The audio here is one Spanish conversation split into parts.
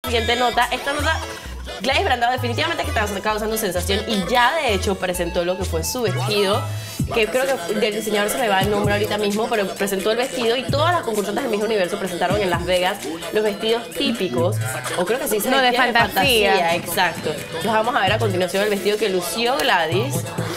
siguiente nota. Esta nota, Gladys Brandao definitivamente que estaba causando sensación y ya de hecho presentó lo que fue su vestido, que creo que del diseñador se me va el nombre ahorita mismo, pero presentó el vestido y todas las concursantes del Miss Universo presentaron en Las Vegas los vestidos típicos, o creo que sí se de fantasía. Exacto. Los vamos a ver a continuación el vestido que lució Gladys.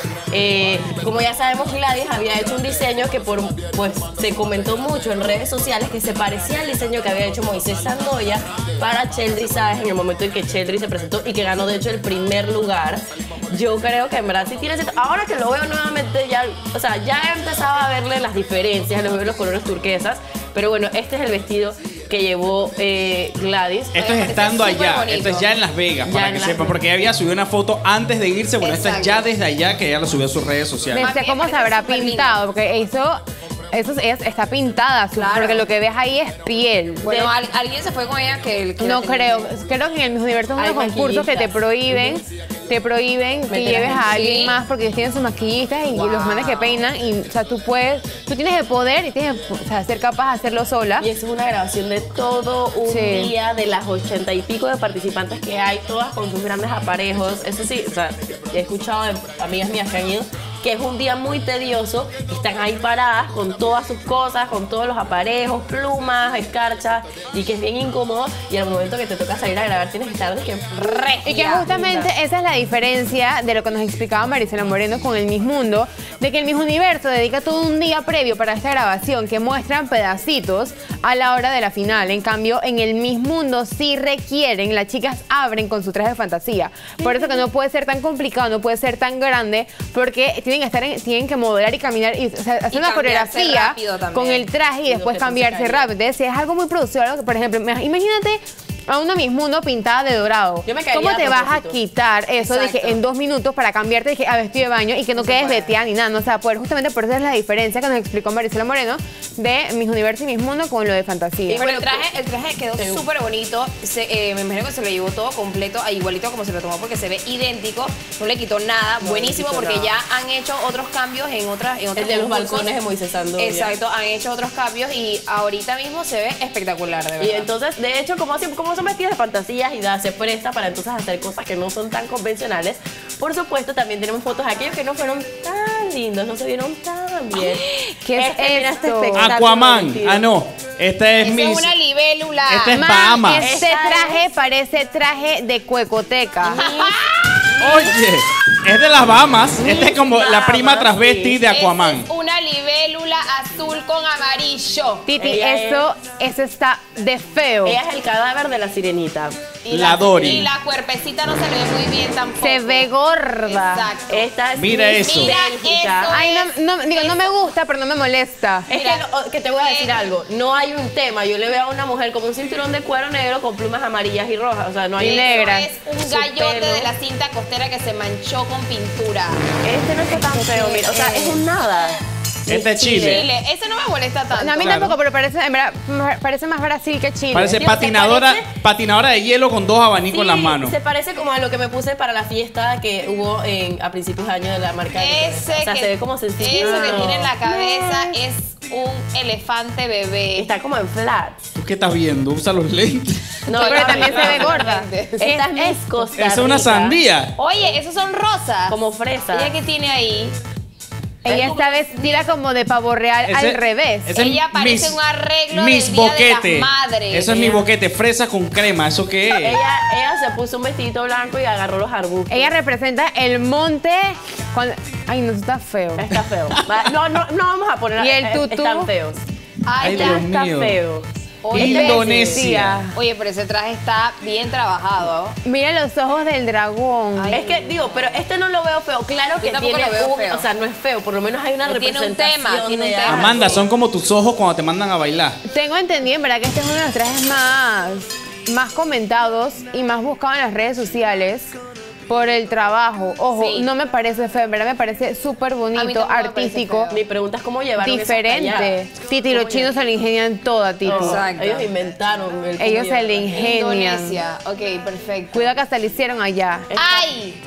Como ya sabemos, Gladys había hecho un diseño que pues se comentó mucho en redes sociales que se parecía al diseño que había hecho Moisés Sandoya para Sheldry Sáenz en el momento en que Sheldry se presentó y que ganó de hecho el primer lugar. Yo creo que en verdad sí tiene sentido. Ahora que lo veo nuevamente ya, o sea, ya empezaba a verle las diferencias, los veo los colores turquesas, pero bueno, este es el vestido que llevó Gladys. Esto es estando allá, esto es ya en Las Vegas, ya para que sepan, porque ella había subido una foto antes de irse, bueno, esto es ya desde allá que ella lo subió a sus redes sociales. No sé cómo se habrá pintado, porque eso está pintada, claro, porque lo que ves ahí es piel. Bueno, alguien se fue con ella que no creo que en el Miss Universo es unos concursos que te prohíben que lleves a alguien más porque ellos tienen sus maquillistas y los manes que peinan y, o sea, tú tienes el poder y tienes, o sea, ser capaz de hacerlo sola. Y eso es una grabación de todo un día de las 80 y pico de participantes que hay, todas con sus grandes aparejos. Eso sí, o sea, he escuchado de amigas mías que han ido que es un día muy tedioso, que están ahí paradas con todas sus cosas, con todos los aparejos, plumas, escarchas, y que es bien incómodo, y al momento que te toca salir a grabar tienes que estar de que y que justamente esa es la diferencia de lo que nos explicaba Marisela Moreno con el Miss Mundo, de que el Miss Universo dedica todo un día previo para esta grabación que muestran pedacitos a la hora de la final. En cambio, en el Miss Mundo sí requieren, las chicas abren con su traje de fantasía. Por eso que no puede ser tan complicado, no puede ser tan grande, porque tienen que modelar y caminar y, o sea, hacer una coreografía con el traje y después cambiarse rápido. Entonces, es algo muy producido. Algo que, por ejemplo, imagínate a una Miss Mundo pintada de dorado. ¿Cómo te vas a quitar eso? Dije, en 2 minutos para cambiarte, dije, a vestido de baño y que no quedes veteada ni nada? No, o sea, justamente por eso es la diferencia que nos explicó Marisela Moreno de Miss Universo y Miss Mundo con lo de fantasía. Pero el traje quedó súper bonito. Me imagino que se lo llevó todo completo, igualito como se lo tomó, porque se ve idéntico. No le quitó nada. Buenísimo, porque ya han hecho otros cambios en otras el de los balcones de Moisés Sandoya. Exacto, han hecho otros cambios y ahorita mismo se ve espectacular, de verdad. Y entonces, de hecho, como son vestidos de fantasías y se presta para entonces hacer cosas que no son tan convencionales. Por supuesto, también tenemos fotos de aquellos que no fueron tan lindos, no se vieron tan bien. ¿Qué es esto? Aquaman. Ah, no. Esta es Miss. Es una libélula. Esta es Bahamas. Este traje parece traje de cuecoteca. Oye, es de las Bahamas. Esta es como la prima transvesti de Aquaman. Es una libélula azul con amarillo. Titi, eso está de feo. Ella es el cadáver de la sirenita. La Dory. Y la cuerpecita no se le ve muy bien tampoco. Se ve gorda. Exacto. Esta es Mira eso. Mira eso. Ay, no me gusta, pero no me molesta. Es que te voy a decir algo. No hay un tema. Yo le veo a una mujer como un cinturón de cuero negro con plumas amarillas y rojas. O sea, no hay negras. Es un gallote de la cinta costera que se manchó con pintura. Este no está tan feo, mira. O sea, es un nada. Este es Chile. Ese no me molesta tanto. No, a mí tampoco, pero parece más Brasil que Chile. Parece patinadora de hielo con 2 abanicos en las manos. Se parece como a lo que me puse para la fiesta que hubo a principios de año de la marca. Se ve como sencillo. Eso que tiene en la cabeza es un elefante bebé. Está como en flats. ¿Tú qué estás viendo? Usa los lentes. No, pero también se ve gorda. Esta es Miss Costa Rica. Es una sandía. Oye, esos son rosas. Como fresa. ¿Ella qué tiene ahí? Ella está vestida como de pavo real al revés. Ella parece un arreglo del Día de las Madres. Eso es mi boquete, fresa con crema. ¿Eso qué es? Ella se puso un vestidito blanco y agarró los arbustos. Ella representa el monte. Ay, no, está feo. Está feo. No vamos a poner. Y el tutú. Están feos. Ay, Dios está mío. feo. Oye, Indonesia. Oye, pero ese traje está bien trabajado. Mira los ojos del dragón. Ay. Es que, digo, pero este no lo veo feo. Claro que tiene feo. O sea, no es feo. Por lo menos hay una representación. Tiene un tema. Amanda, son como tus ojos cuando te mandan a bailar. Tengo entendido, en verdad, que este es uno de los trajes más comentados y más buscados en las redes sociales por el trabajo. Ojo, no me parece feo, en verdad me parece súper bonito, artístico. Mi pregunta es cómo llevaron diferente. Titi, los chinos se le ingenian toda, Titi. Exacto. Ellos inventaron el Ellos se le ingenian. Indonesia. Ok, perfecto. Cuidado que hasta le hicieron allá. ¡Ay!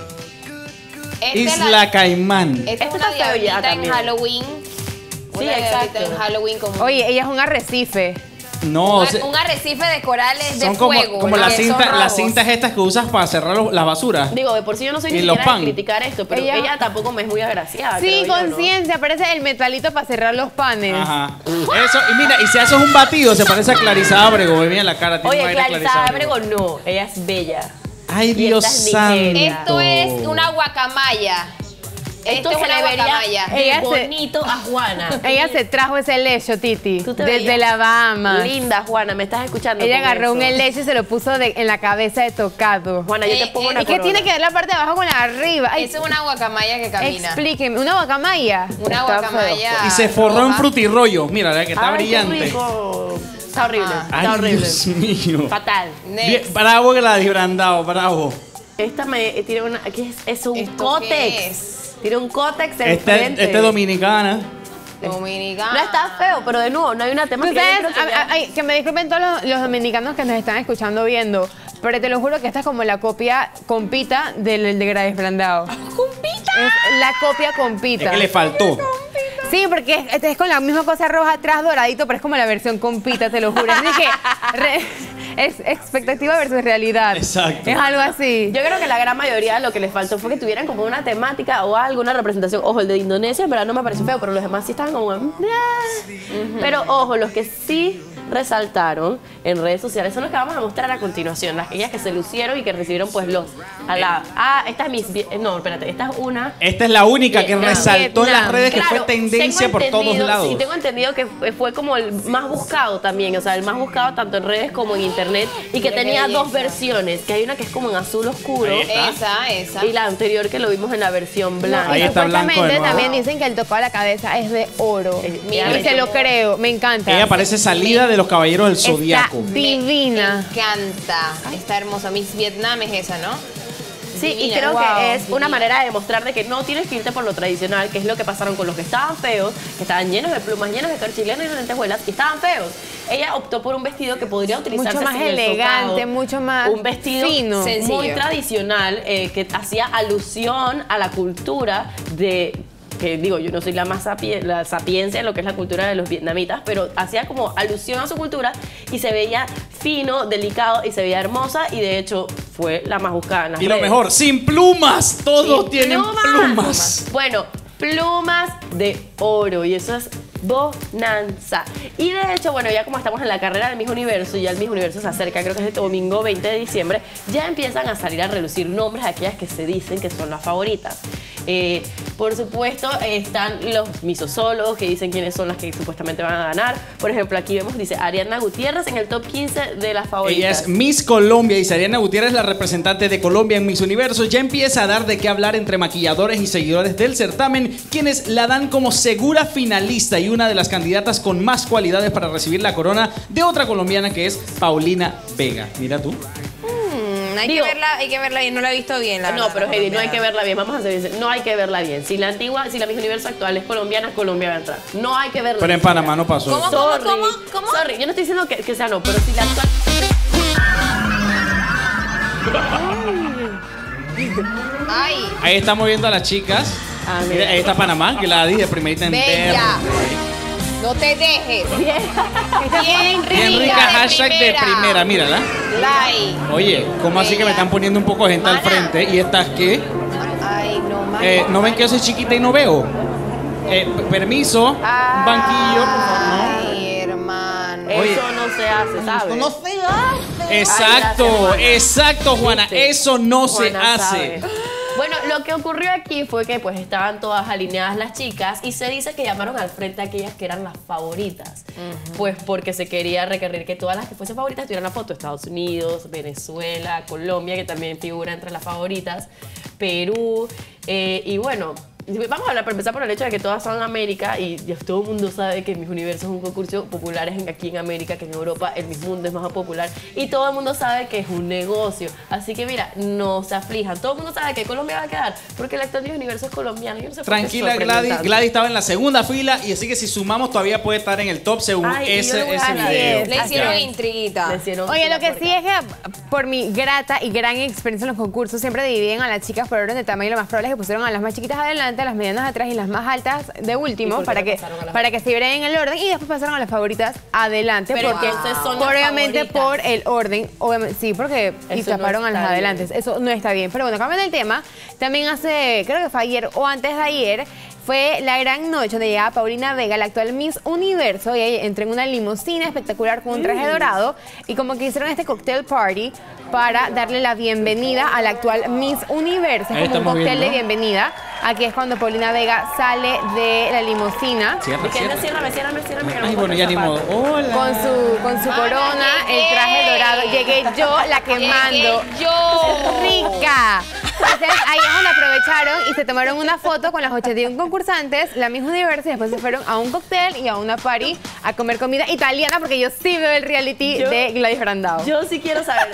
Isla Caimán. Esta es una diablita en Halloween. Sí, exacto. En Halloween como... Oye, ella es un arrecife. No, un arrecife de corales de son fuego. como las cintas estas que usas para cerrar las basuras. Digo, de por sí yo no soy ni siquiera de criticar esto, pero ella tampoco me es muy agraciada. Sí, conciencia, parece el metalito para cerrar los panes. Ajá. Eso, y mira, y si haces un batido, se parece a Clarisa Ábrego. Ve bien la cara. Oye, Clarisa Ábrego no, ella es bella. Ay, Dios santo. Esto es una guacamaya. Esto se le vería bonito a Juana. Ella se trajo ese helecho, Titi, desde la Bahamas. Linda, Juana, ¿me estás escuchando? Ella agarró un helecho y se lo puso en la cabeza de tocado. Juana, yo te pongo una corona. Es que tiene que ver la parte de abajo con la de arriba. Ay, eso es una guacamaya que camina. Explíqueme, ¿una guacamaya? Una guacamaya. Y se forró en frutirrollo. Mira, la que está brillante. Qué rico. Está horrible. Ay, está horrible. Dios mío. Fatal. Bien, bravo, Gladys Brandao, bravo. Esta tiene una. ¿Qué es un cótex? ¿Qué es? Tiene un cótex en frente. Este es dominicana. Dominicana. No está feo, pero de nuevo, no hay una temática. Que me disculpen todos los dominicanos que nos están escuchando viendo, pero te lo juro que esta es como la copia compita del de Gladys Brandao. ¿Compita? Es la copia compita. Es que le faltó. Sí, porque es con la misma cosa roja atrás doradito, pero es como la versión compita, te lo juro. Así que es expectativa versus realidad. Exacto. Es algo así. Yo creo que la gran mayoría lo que les faltó fue que tuvieran como una temática o algo, una representación. Ojo, el de Indonesia en verdad no me pareció feo, pero los demás sí estaban como... Pero ojo, los que sí resaltaron en redes sociales son los que vamos a mostrar a continuación, las ellas que se lucieron y que recibieron pues los esta es no, espérate, esta es una. Esta es la única que resaltó en las redes, que fue Claro, tendencia por todos lados. Sí, tengo entendido que fue como el más buscado también, o sea, el más buscado tanto en redes como en internet, y que tenía dos versiones, que hay una que es como en azul oscuro. Esa. Y la anterior que lo vimos en la versión blanca. Ahí está blanco de nuevo. También dicen que el tocado a la cabeza es de oro. Mira, y se lo creo, me encanta. Ella parece salida de los Caballeros del Zodiaco. Está divina. Me encanta. Está hermosa. Miss Vietnam es esa, ¿no? Sí, y creo que es una manera de demostrar de que no tienes que irte por lo tradicional, que es lo que pasaron con los que estaban feos, que estaban llenos de plumas, llenos de corchilenos y de lentejuelas, y estaban feos. Ella optó por un vestido que podría utilizarse mucho más elegante, mucho más un vestido fino, sencillo, muy tradicional, que hacía alusión a la cultura de... que digo, yo no soy la sapiencia en lo que es la cultura de los vietnamitas, pero hacía como alusión a su cultura y se veía fino, delicado y se veía hermosa, y de hecho fue la más buscada en las redes. Lo mejor, sin plumas, todos tienen plumas. Bueno, plumas de oro, y eso es bonanza. Y de hecho, bueno, ya como estamos en la carrera del Miss Universo y ya el Miss Universo se acerca, creo que es el domingo 20 de diciembre, ya empiezan a salir a relucir nombres de aquellas que se dicen que son las favoritas. Por supuesto, están los misosólogos que dicen quiénes son las que supuestamente van a ganar. Por ejemplo, aquí vemos, dice Ariana Gutiérrez en el top 15 de las favoritas. Ella es Miss Colombia, dice Ariana Gutiérrez, la representante de Colombia en Miss Universo. Ya empieza a dar de qué hablar entre maquilladores y seguidores del certamen, quienes la dan como segura finalista y una de las candidatas con más cualidades para recibir la corona de otra colombiana, que es Paulina Vega. Mira tú. Hay que verla bien, no la he visto bien. No, pero Heidi, no hay que verla bien, vamos a hacer eso. No hay que verla bien. Si la Miss Universo actual es colombiana, Colombia va a entrar. No hay que verla bien. Pero en Panamá no pasó. ¿Cómo? Sorry, yo no estoy diciendo que sea no, pero si la actual... Ay. Ahí estamos viendo a las chicas. Mira, ahí está Panamá, que la di de primerita entera. No te dejes. Bien rica, hashtag de primera, mírala. Like. Oye, ¿cómo así que me están poniendo un poco de gente al frente? ¿Y estas qué? Ay, no, ¿No ven que yo soy chiquita y no veo? Permiso, banquillo, por favor, ¿no? Ay, hermano. Eso no se hace, ¿sabes? No se hace. Exacto, Juana. Eso no se hace. Bueno, lo que ocurrió aquí fue que pues estaban todas alineadas las chicas y se dice que llamaron al frente a aquellas que eran las favoritas. Pues porque se quería requerir que todas las que fuesen favoritas tuvieran la foto. Estados Unidos, Venezuela, Colombia, que también figura entre las favoritas, Perú, y bueno... Vamos a hablar, para empezar, por el hecho de que todas son en América, y todo el mundo sabe que Miss Universo es un concurso popular aquí en América, que en Europa el Miss Mundo es más popular, y todo el mundo sabe que es un negocio. Así que mira, no se aflijan. Todo el mundo sabe que Colombia va a quedar, porque el actual Miss Universo es colombiano. Yo no sé. Tranquila, Gladys. Gladys estaba en la segunda fila, y así que si sumamos todavía puede estar en el top según ese video. Le hicieron intriguita. Oye, lo que sí es que por mi grata y gran experiencia en los concursos siempre dividen a las chicas por orden de tamaño, y lo más probable es que pusieron a las más chiquitas adelante adelante, las medianas atrás y las más altas de ¿Y último por qué para no que, pasaron a las para que se vieran en el orden y después pasaron a las favoritas adelante. Pero porque entonces son las obviamente favoritas. por el orden, obviamente, sí, porque y Eso no taparon a las está adelantes. Eso no está bien. Pero bueno, cambiando el tema, también creo que fue ayer o antes de ayer, fue la gran noche donde llegaba Paulina Vega, la actual Miss Universo, y ella entró en una limusina espectacular con un traje dorado y como que hicieron este cocktail party para darle la bienvenida a la actual Miss Universo. Ahí Es como un estamos cóctel viendo. de bienvenida. Aquí es cuando Paulina Vega sale de la limusina Cierra, cierra. Ciérrame. Ay, bueno, ya ni modo. Hola. con su corona, el traje dorado. Llegué yo, la que mando. ¡Rica! Entonces ahí es donde aprovecharon y se tomaron una foto con las 81 concursantes, la Miss Universo, y después se fueron a un cóctel y a una party a comer comida italiana, porque yo sí veo el reality de Gladys Brandao. Yo sí quiero saber.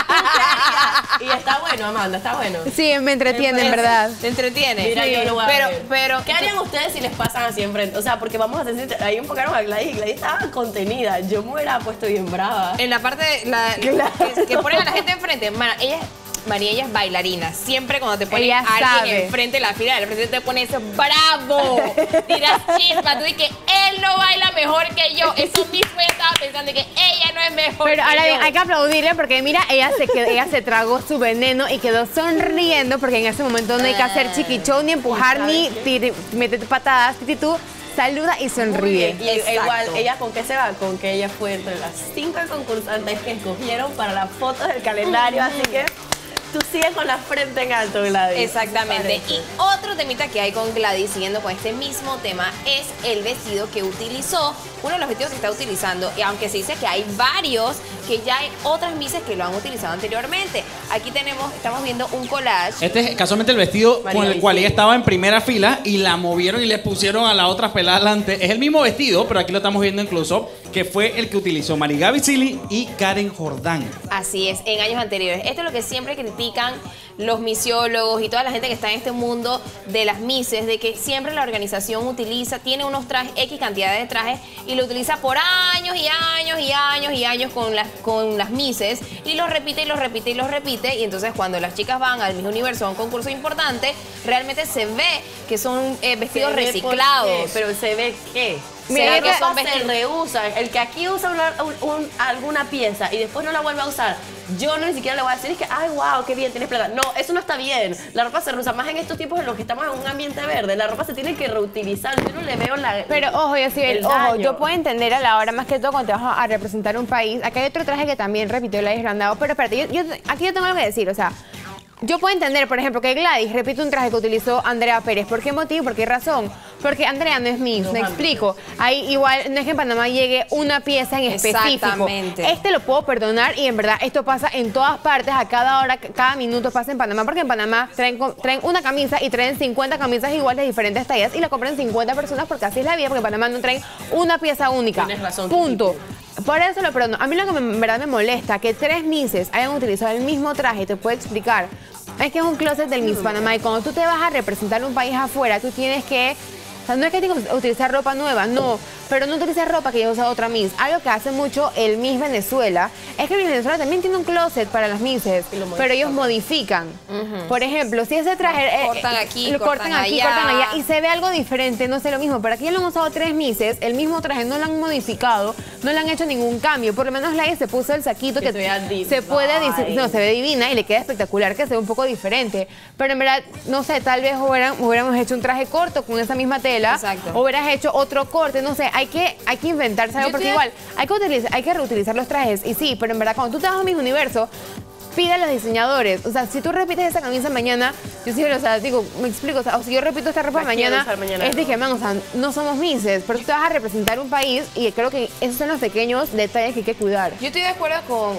Y está bueno, Amanda, está bueno. Sí, me entretiene, en verdad. ¿Te entretiene? Mira, yo lo voy a ver. Pero, ¿qué harían ustedes si les pasan así enfrente? O sea, porque vamos a decir, ahí enfocaron a Gladys y Gladys estaba contenida. Yo me hubiera puesto bien brava. en la parte que ponen a la gente enfrente, María, ella es bailarina. Siempre cuando te ponen Ella a alguien sabe. enfrente, la fila del frente te pones bravo. Tiras chispa. Tú dices que él no baila mejor que yo. Eso mismo yo estaba pensando, que ella no es mejor Pero que ahora bien, yo. hay que aplaudirle porque mira, ella se tragó su veneno y quedó sonriendo porque en ese momento no hay que hacer chiquichón, ni empujar, ni meter patadas. Titi, tú saluda y sonríe. Y igual, ¿ella con qué se va? Con que ella fue entre las 5 concursantes que escogieron para las fotos del calendario, así que tú sigues con la frente en alto, Gladys. Exactamente. Y otro temita que hay con Gladys, siguiendo con este mismo tema, es el vestido que utilizó. Uno de los vestidos que está utilizando, y aunque se dice que hay varios, que ya hay otras misses que lo han utilizado anteriormente. Aquí estamos viendo un collage. Este es casualmente el vestido María con el cual ella Vicente. estaba en primera fila y la movieron y le pusieron a la otra pelada adelante. Es el mismo vestido, pero aquí lo estamos viendo en close-up, que fue el que utilizó Marigaby Silly y Karen Jordán. Así es, en años anteriores. Esto es lo que siempre critican los misiólogos y toda la gente que está en este mundo de las mises, de que siempre la organización tiene unos trajes, X cantidad de trajes, y lo utiliza por años y años y años y años con las mises, y lo repite y lo repite y lo repite, y entonces cuando las chicas van al Miss Universo a un concurso importante, realmente se ve que son vestidos Se ve reciclados. por qué, pero se ve qué. Mira, Mira que que son se vestidos. reusan. El que aquí usa alguna pieza y después no la vuelve a usar, yo no ni siquiera le voy a decir es que, ay, wow, qué bien, tienes plata. No, eso no está bien. La ropa se reusa. Más en estos tiempos en los que estamos en un ambiente verde, la ropa se tiene que reutilizar. Yo no le veo la... Pero ojo, yo sí, el ojo, daño. yo puedo entender a la hora, más que todo cuando te vas a representar un país. Acá hay otro traje que también repitió Gladys Brandao, pero espérate, aquí yo tengo algo que decir, o sea, yo puedo entender, por ejemplo, que Gladys repite un traje que utilizó Andrea Pérez. ¿Por qué motivo? ¿Por qué razón? Porque Andrea no es Miss, me explico. Ahí igual, no es que en Panamá llegue una pieza en específico. Exactamente. Este lo puedo perdonar y en verdad esto pasa en todas partes, a cada hora, cada minuto pasa en Panamá, porque en Panamá traen una camisa y traen 50 camisas iguales de diferentes tallas y la compran 50 personas porque así es la vida, porque en Panamá no traen una pieza única. Tienes razón, Punto. Por eso lo perdono. A mí lo que en verdad me molesta, que 3 misses hayan utilizado el mismo traje, te puedo explicar. Es que es un closet del Miss Panamá y cuando tú te vas a representar un país afuera, tú tienes que... O sea, no es que tengas que utilizar ropa nueva, no, pero no utilizar ropa que ya usa otra Miss. Algo que hace mucho el Miss Venezuela es que el Miss Venezuela también tiene un closet para las Misses, pero ellos modifican. Por ejemplo, si ese traje... Cortan aquí, lo cortan aquí, allá. cortan allá y se ve algo diferente, no sé lo mismo. Pero aquí ya lo han usado 3 Misses, el mismo traje no lo han modificado, no le han hecho ningún cambio. Por lo menos Laia se puso el saquito Que que se vea se puede divine. no, se ve divina y le queda espectacular, que se ve un poco diferente. Pero en verdad, no sé, tal vez hubiéramos hecho un traje corto con esa misma tela. Exacto. O hubieras hecho otro corte, no sé, hay que inventarse algo, Yo porque estoy- igual hay que reutilizar los trajes. Y sí, pero en verdad, cuando tú te vas a Miss Universo, pide a los diseñadores. O sea, si tú repites esa camisa mañana, yo sí, o sea, digo, me explico, o sea, o si yo repito esta ropa La quiero mañana, usar mañana. es de que, man, o sea, no somos misses, pero tú te vas a representar un país y creo que esos son los pequeños detalles que hay que cuidar. Yo estoy de acuerdo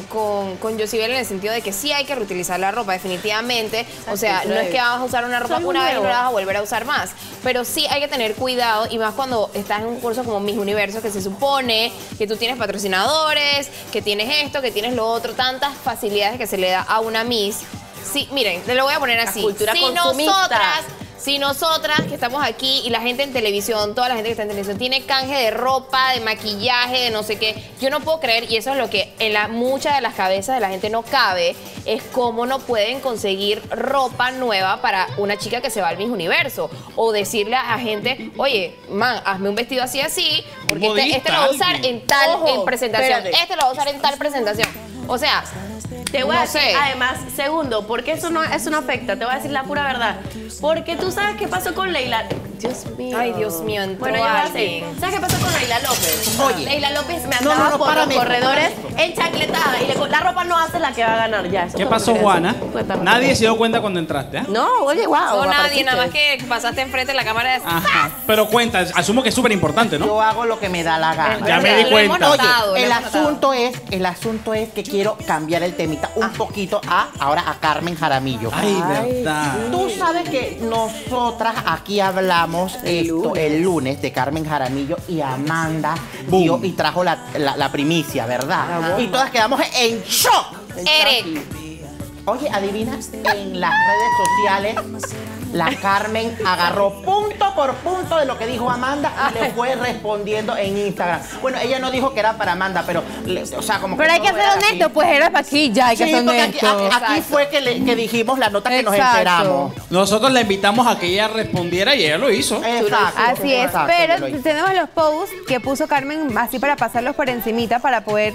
con Yosibel en el sentido de que sí hay que reutilizar la ropa, definitivamente. O sea, no es que vas a usar una ropa Algo una vez y no nuevo. la vas a volver a usar más. Pero sí hay que tener cuidado, y más cuando estás en un curso como Miss Universo, que se supone que tú tienes patrocinadores, que tienes esto, que tienes lo otro, tantas facilidades que se le da a una Miss. Sí, miren, te lo voy a poner así. cultura Si consumista. Si nosotras que estamos aquí y la gente en televisión, toda la gente que está en televisión, tiene canje de ropa, de maquillaje, de no sé qué, yo no puedo creer, y eso es lo que en muchas de las cabezas de la gente no cabe, es cómo no pueden conseguir ropa nueva para una chica que se va al Miss Universo. O decirle a gente, oye, man, hazme un vestido así, así, porque este lo voy a usar en tal presentación. Espérate. Este lo voy a usar en tal presentación. O sea, te voy a no decir, sé. además, segundo, porque eso no afecta, te voy a decir la pura verdad. Porque tú sabes qué pasó con Leila. Dios mío. Ay, Dios mío, entró Bueno, yo voy a alguien. decir, ¿sabes qué pasó con Leila López? Oye. Leila López me andaba por los corredores enchacletada y la ropa no hace la que va a ganar ya. Eso ¿Qué es todo lo pasó, que quería Juana? decir. Cuéntame. Nadie se dio cuenta cuando entraste, ¿ah? No, oye, wow. No, nadie, apareciste. nada más que pasaste enfrente de la cámara de... Ajá. Pero cuenta, asumo que es súper importante, ¿no? Yo hago lo que me da la gana. Ya me di Lo hemos cuenta. notado, Oye, lo el hemos notado. asunto es que quiero cambiar el temita un poquito ahora a Carmen Jaramillo. Ay, verdad. Tú sabes que nosotras aquí hablamos el lunes de Carmen Jaramillo y Amanda Boom. dio y trajo la primicia, ¿verdad? Y todas quedamos en shock. Eric. Oye, adivina, en las redes sociales la Carmen agarró punto por punto de lo que dijo Amanda y le fue respondiendo en Instagram. Bueno, ella no dijo que era para Amanda, pero, o sea, como que Pero hay que todo ser era honesto, así. pues era para aquí ya, hay que Sí, ser porque honesto. aquí fue que dijimos la nota que nos Exacto. enteramos. Nosotros la invitamos a que ella respondiera y ella lo hizo. Exacto. Así es, exacto, yo lo pero hice. tenemos los posts que puso Carmen así para pasarlos por encimita para poder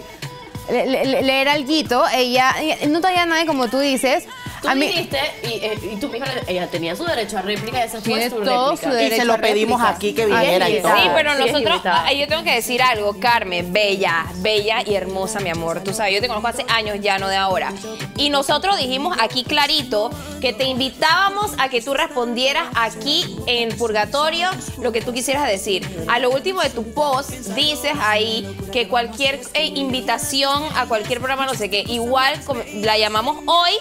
leer alguito. Ella no traía nada como tú dices. Tú A mí viniste y tú misma, ella tenía su derecho a réplica, esa fue Tiene su todo réplica. su Y derecho se lo a pedimos réplica. aquí que viniera y Sí, todo. Sí, pero Sí, es nosotros, invitada. ahí yo tengo que decir algo, Carmen, bella y hermosa, mi amor. Tú sabes, yo te conozco hace años ya, no de ahora. Y nosotros dijimos aquí clarito que te invitábamos a que tú respondieras aquí en Purgatorio lo que tú quisieras decir. A lo último de tu post dices ahí que cualquier invitación a cualquier programa, no sé qué, igual la llamamos hoy.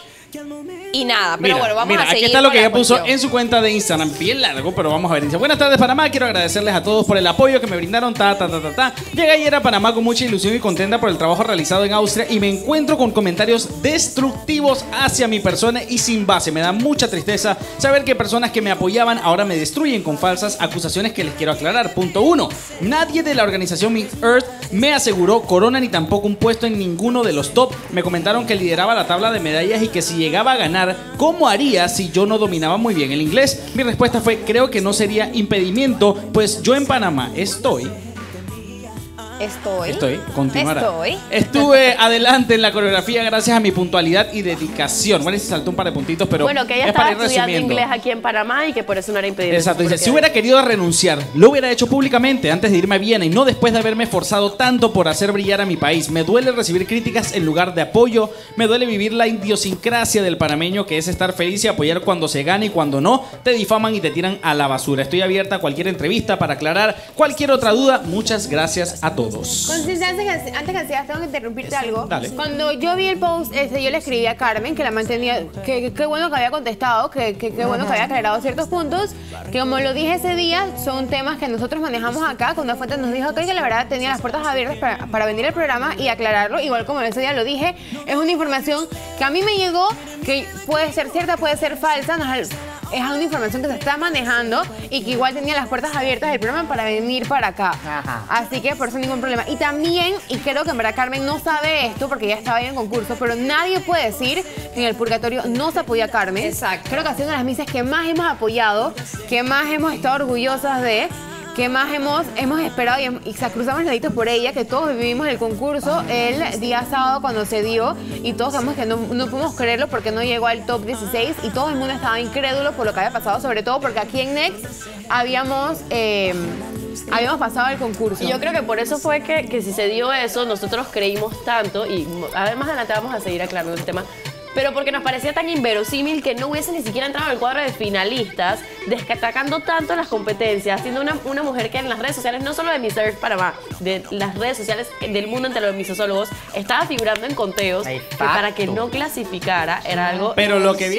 Y nada, pero bueno, vamos a seguir. Aquí está lo con que la ella puso cuestión. en su cuenta de Instagram, bien largo, pero vamos a ver. Dice: buenas tardes, Panamá, quiero agradecerles a todos por el apoyo que me brindaron, Llegué ayer a Panamá con mucha ilusión y contenta por el trabajo realizado en Austria y me encuentro con comentarios destructivos hacia mi persona y sin base. Me da mucha tristeza saber que personas que me apoyaban ahora me destruyen con falsas acusaciones que les quiero aclarar. Punto 1. Nadie de la organización Miss Earth me aseguró corona ni tampoco un puesto en ninguno de los top. Me comentaron que lideraba la tabla de medallas y que si llegaba a ganar, ¿cómo haría si yo no dominaba muy bien el inglés? Mi respuesta fue: creo que no sería impedimento, pues yo en Panamá continuará. Estuve adelante en la coreografía gracias a mi puntualidad y dedicación. Bueno, y se saltó un par de puntitos, pero Bueno, que ella es para estaba ir estudiando resumiendo. inglés aquí en Panamá y que por eso no era impedimento. Exacto, dice: Porque- si hubiera querido renunciar, lo hubiera hecho públicamente antes de irme a Viena y no después de haberme forzado tanto por hacer brillar a mi país. Me duele recibir críticas en lugar de apoyo, me duele vivir la idiosincrasia del panameño, que es estar feliz y apoyar cuando se gana y cuando no, te difaman y te tiran a la basura. Estoy abierta a cualquier entrevista para aclarar cualquier otra duda. Muchas gracias a todos. Consistencia, antes que sigas, tengo que interrumpirte algo. Dale. Cuando yo vi el post, yo le escribí a Carmen, que la mantenía, que qué bueno que había contestado, que bueno que había aclarado ciertos puntos, que como lo dije ese día, son temas que nosotros manejamos acá, que una fuente nos dijo que la verdad tenía las puertas abiertas para venir al programa y aclararlo, igual como ese día lo dije, es una información que a mí me llegó, que puede ser cierta, puede ser falsa, es una información que se está manejando y que igual tenía las puertas abiertas del programa para venir para acá. Ajá. Así que por eso ningún problema. Y también, y creo que en verdad Carmen no sabe esto porque ya estaba ahí en el concurso, pero nadie puede decir que en el Purgatorio no se apoya a Carmen. Exacto. Creo que ha sido una de las misas que más hemos apoyado, que más hemos estado orgullosas de, que más hemos esperado y cruzamos los deditos por ella, que todos vivimos el concurso el día sábado cuando se dio y todos sabemos que no pudimos creerlo porque no llegó al top 16 y todo el mundo estaba incrédulo por lo que había pasado, sobre todo porque aquí en Next habíamos pasado el concurso. Y yo creo que por eso fue que si se dio eso, nosotros creímos tanto, y además adelante vamos a seguir aclarando el tema, pero porque nos parecía tan inverosímil que no hubiese ni siquiera entrado al cuadro de finalistas, destacando tanto las competencias, siendo una mujer que en las redes sociales, no solo de Miss Earth Panamá, de las redes sociales del mundo entre los misosólogos, estaba figurando en conteos, que para que no clasificara era algo... Pero lo que